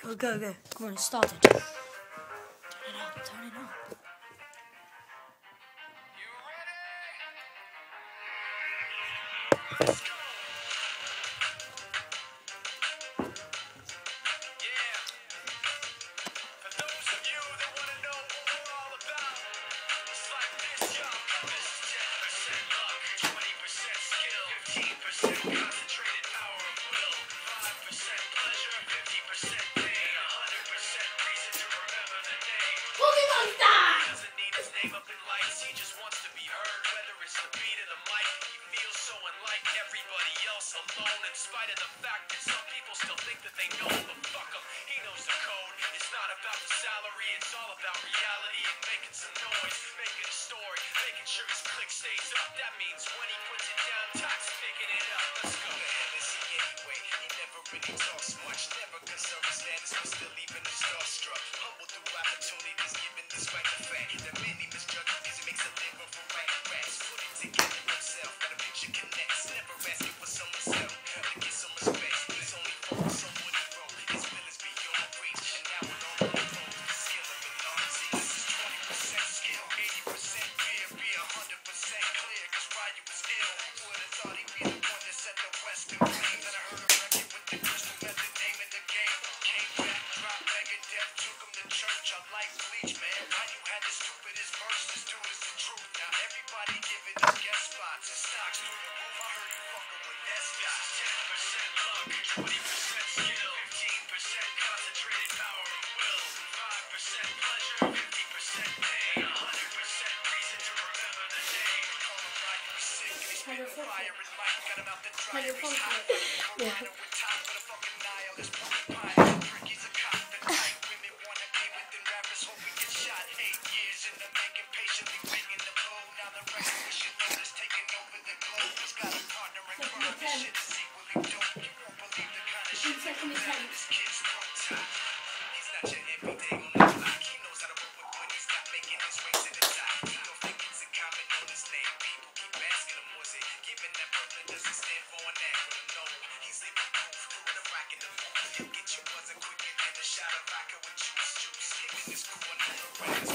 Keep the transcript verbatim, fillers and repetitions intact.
Go, go, go. Come on, it started. Turn it up, turn it up. Let's go. Yeah. For those of you that want to know what we're all about, it's like this, y'all. This is ten percent luck, twenty percent skill, fifteen percent concentrated power of will, five percent pleasure, fifty percent pain, one hundred percent reason to remember the name. Pokemon Star! He doesn't need his name up in lights, he just wants to be heard, whether it's the beat of the mic. He feels so unlike everybody else, alone, in spite of the fact that some people still think that they know him, but fuck him, he knows the code. It's not about the salary, it's all about reality and making some noise, making a story, making sure his click stays up. That means when he puts it down, Tox picking it up. Let's go. The hell is he anyway? He never really talks much, never concerned with status, but still even him starstruck. Humble through opportunities given despite the fact that many misjudge him because he makes a living for writing raps. Put it together himself, got a picture connects, never asking for someone's help to get some respect. He's only focused on what he wrote, his will is beyond reach, and now we're on the road to skill of an artist. This is twenty percent skill, eighty percent fear, be one hundred percent clear, cause Ryu was ill. Who would've thought he'd be the one that set the West in flames? And I heard a record with the crystal method, name of the game. Came back, dropped Megadeth, took him to church. I like Bleach, man. How you had the stupidest verse? This dude is the truth. Now everybody giving up guest spots and stocks through the roof. I heard you fucking with that stock. ten percent luck, twenty percent skill, fifteen percent concentrated power of will, five percent pleasure, fifty percent pain, one hundred percent reason to remember the name. Call him Ryu, he's sick and he's spitting fire and light. Got him out the dryer, he's hot. Colorado with top for the fucking nihilist porcupine. Trick, he's a cop. The night women wanna be with them rappers, hope we get shot. Eight years in the making, patiently waiting to blow. Now the recognition is taking over the globe. He's got a partner in crime. This shit is equally dope. You won't believe the kind of shit that comes out of this kid's throat. He's not your everyday on the block. He knows how to work with what he's got, making his way to the top. He don't think it's a common on his name. People keep asking him, was it given that Brooklyn doesn't stand for an acronym? No, he's living proof. With a rock in the booth, he'll get you buzzing quicker than a shot of vodka with juice. Juice, him and his crew on the rest.